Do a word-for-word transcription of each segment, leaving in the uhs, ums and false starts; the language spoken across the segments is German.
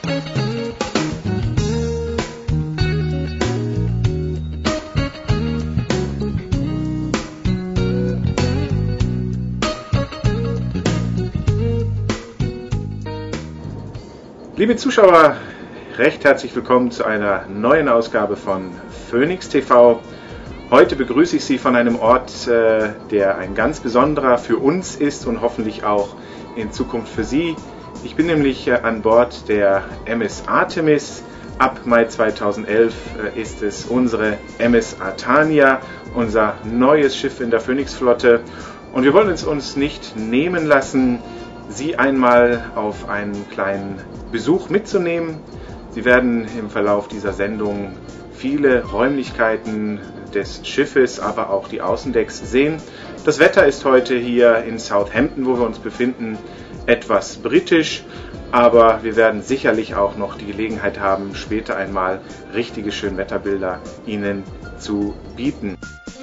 Liebe Zuschauer, recht herzlich willkommen zu einer neuen Ausgabe von Phoenix T V. Heute begrüße ich Sie von einem Ort, der ein ganz besonderer für uns ist und hoffentlich auch in Zukunft für Sie. Ich bin nämlich an Bord der M S Artemis. Ab Mai zweitausendelf ist es unsere M S Atania, unser neues Schiff in der Phoenix-Flotte. Und wir wollen es uns nicht nehmen lassen, Sie einmal auf einen kleinen Besuch mitzunehmen. Sie werden im Verlauf dieser Sendung viele Räumlichkeiten des Schiffes, aber auch die Außendecks sehen. Das Wetter ist heute hier in Southampton, wo wir uns befinden, etwas britisch, aber wir werden sicherlich auch noch die Gelegenheit haben, später einmal richtige Schönwetterbilder Ihnen zu bieten.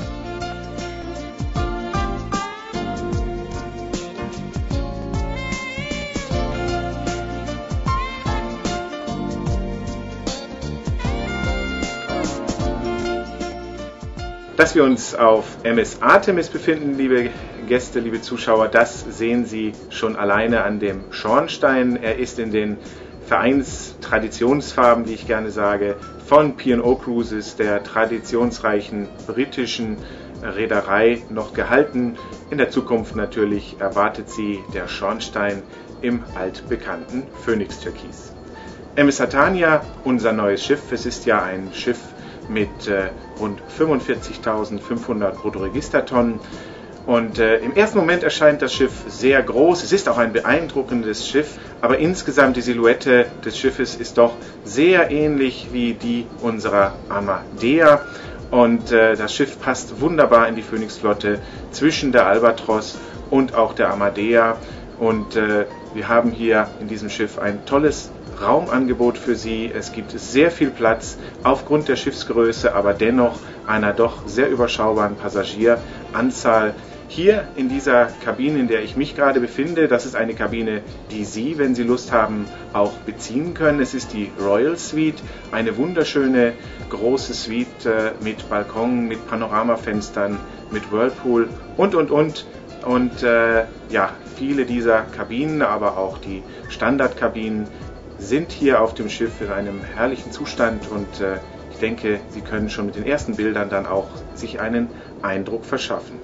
Dass wir uns auf M S Artemis befinden, liebe Gäste, liebe Zuschauer, das sehen Sie schon alleine an dem Schornstein. Er ist in den Vereinstraditionsfarben, wie ich gerne sage, von P and O Cruises, der traditionsreichen britischen Reederei, noch gehalten. In der Zukunft natürlich erwartet Sie der Schornstein im altbekannten Phoenix-Türkis. M S Atania, unser neues Schiff, es ist ja ein Schiff mit äh, rund fünfundvierzigtausendfünfhundert Bruttoregistertonnen. Und äh, im ersten Moment erscheint das Schiff sehr groß. Es ist auch ein beeindruckendes Schiff, aber insgesamt die Silhouette des Schiffes ist doch sehr ähnlich wie die unserer Amadea. Und äh, das Schiff passt wunderbar in die Phoenix-Flotte zwischen der Albatros und auch der Amadea. Und äh, wir haben hier in diesem Schiff ein tolles Raumangebot für Sie. Es gibt sehr viel Platz aufgrund der Schiffsgröße, aber dennoch einer doch sehr überschaubaren Passagieranzahl. Hier in dieser Kabine, in der ich mich gerade befinde, das ist eine Kabine, die Sie, wenn Sie Lust haben, auch beziehen können. Es ist die Royal Suite, eine wunderschöne große Suite äh, mit Balkon, mit Panoramafenstern, mit Whirlpool und, und, und. Und äh, ja, viele dieser Kabinen, aber auch die Standardkabinen, sind hier auf dem Schiff in einem herrlichen Zustand und äh, ich denke, Sie können schon mit den ersten Bildern dann auch sich einen Eindruck verschaffen.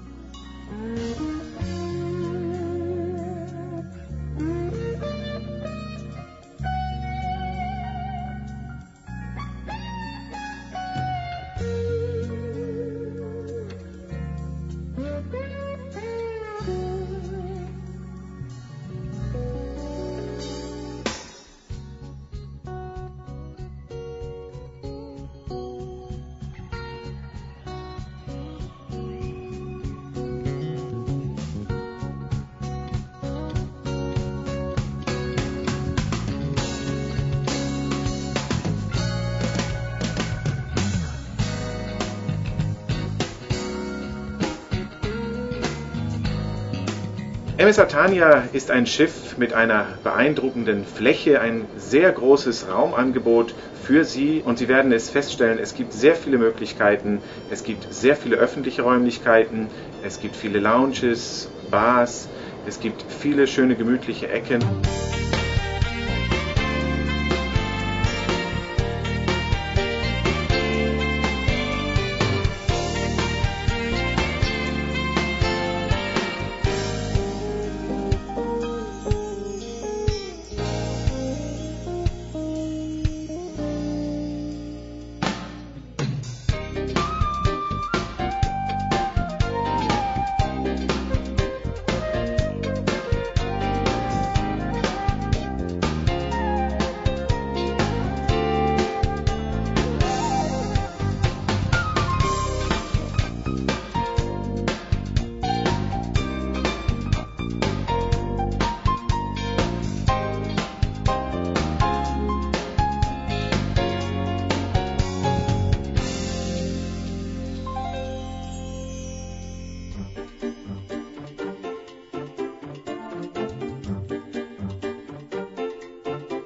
M S Atania ist ein Schiff mit einer beeindruckenden Fläche, ein sehr großes Raumangebot für Sie und Sie werden es feststellen, es gibt sehr viele Möglichkeiten, es gibt sehr viele öffentliche Räumlichkeiten, es gibt viele Lounges, Bars, es gibt viele schöne gemütliche Ecken.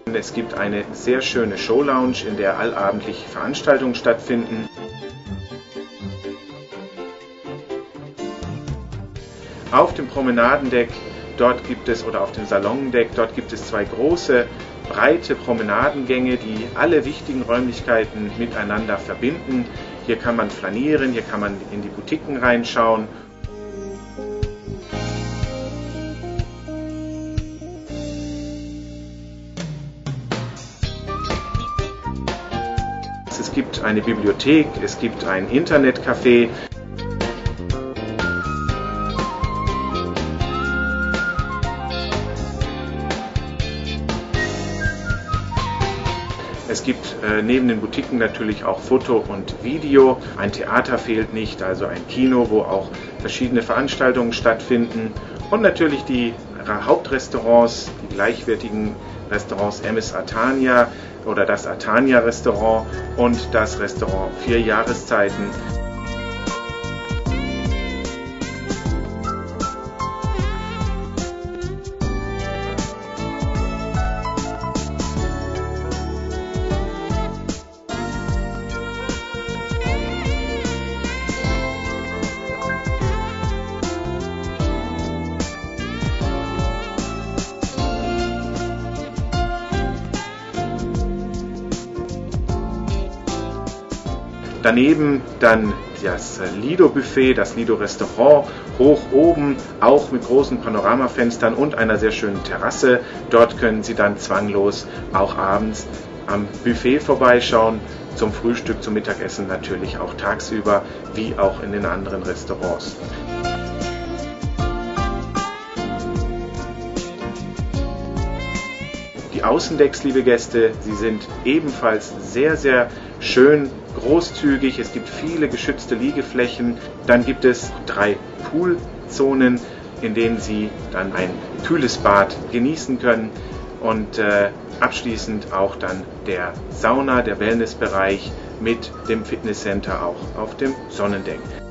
Es gibt eine sehr schöne Showlounge, in der allabendlich Veranstaltungen stattfinden. Auf dem Promenadendeck, dort gibt es, oder auf dem Salondeck, dort gibt es zwei große, breite Promenadengänge, die alle wichtigen Räumlichkeiten miteinander verbinden. Hier kann man flanieren, hier kann man in die Boutiquen reinschauen. Es gibt eine Bibliothek, es gibt ein Internetcafé. Es gibt äh, neben den Boutiquen natürlich auch Foto und Video. Ein Theater fehlt nicht, also ein Kino, wo auch verschiedene Veranstaltungen stattfinden. Und natürlich die Hauptrestaurants, die gleichwertigen Restaurants Emmes Atania oder das Atania Restaurant und das Restaurant Vier Jahreszeiten. Daneben dann das Lido-Buffet, das Lido-Restaurant, hoch oben, auch mit großen Panoramafenstern und einer sehr schönen Terrasse. Dort können Sie dann zwanglos auch abends am Buffet vorbeischauen, zum Frühstück, zum Mittagessen natürlich auch tagsüber, wie auch in den anderen Restaurants. Die Außendecks, liebe Gäste, sie sind ebenfalls sehr, sehr schön, großzügig. Es gibt viele geschützte Liegeflächen. Dann gibt es drei Poolzonen, in denen Sie dann ein kühles Bad genießen können. Und äh, abschließend auch dann der Sauna, der Wellnessbereich mit dem Fitnesscenter auch auf dem Sonnendeck.